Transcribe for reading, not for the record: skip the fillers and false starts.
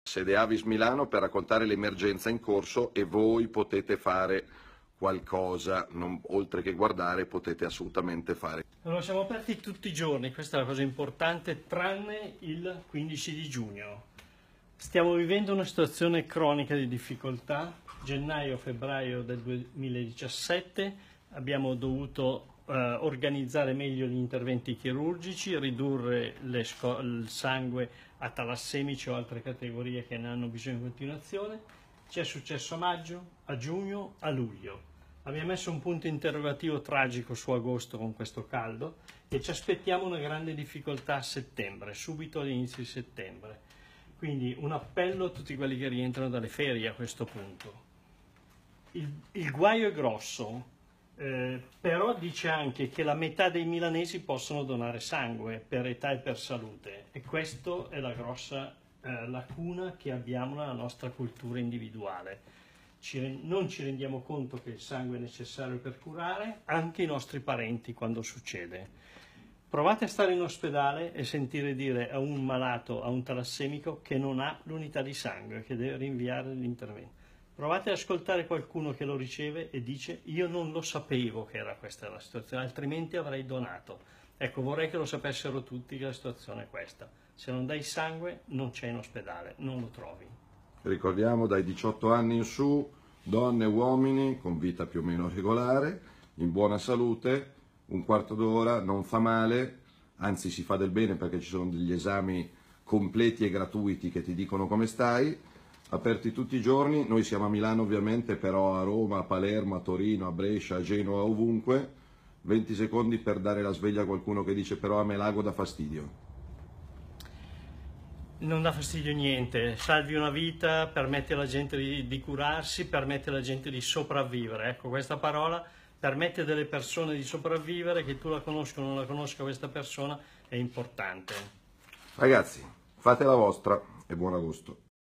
Sede Avis Milano per raccontare l'emergenza in corso e voi potete fare qualcosa, oltre che guardare potete assolutamente fare. Allora, siamo aperti tutti i giorni, questa è la cosa importante, tranne il 15 di giugno. Stiamo vivendo una situazione cronica di difficoltà. Gennaio-febbraio del 2017 abbiamo dovuto organizzare meglio gli interventi chirurgici, ridurre il sangue a talassemici o altre categorie che ne hanno bisogno in continuazione. Ci è successo a maggio, a giugno, a luglio. Abbiamo messo un punto interrogativo tragico su agosto con questo caldo e ci aspettiamo una grande difficoltà a settembre, subito all'inizio di settembre. Quindi un appello a tutti quelli che rientrano dalle ferie a questo punto. Il guaio è grosso, però dice anche che la metà dei milanesi possono donare sangue per età e per salute, e questa è la grossa lacuna che abbiamo nella nostra cultura individuale. Non ci rendiamo conto che il sangue è necessario per curare anche i nostri parenti quando succede. Provate a stare in ospedale e sentire dire a un malato, a un talassemico, che non ha l'unità di sangue, che deve rinviare l'intervento. Provate ad ascoltare qualcuno che lo riceve e dice: io non lo sapevo che era questa la situazione, altrimenti avrei donato. Ecco, vorrei che lo sapessero tutti che la situazione è questa. Se non dai sangue non c'è in ospedale, non lo trovi. Ricordiamo, dai 18 anni in su, donne e uomini con vita più o meno regolare, in buona salute, un quarto d'ora, non fa male, anzi si fa del bene perché ci sono degli esami completi e gratuiti che ti dicono come stai, aperti tutti i giorni. Noi siamo a Milano ovviamente, però a Roma, a Palermo, a Torino, a Brescia, a Genova, ovunque. 20 secondi per dare la sveglia a qualcuno che dice però a me l'ago dà fastidio. Non dà fastidio niente, salvi una vita, permette alla gente di curarsi, permette alla gente di sopravvivere. Ecco, questa parola permette delle persone di sopravvivere, che tu la conosca o non la conosca questa persona, è importante. Ragazzi, fate la vostra e buon agosto.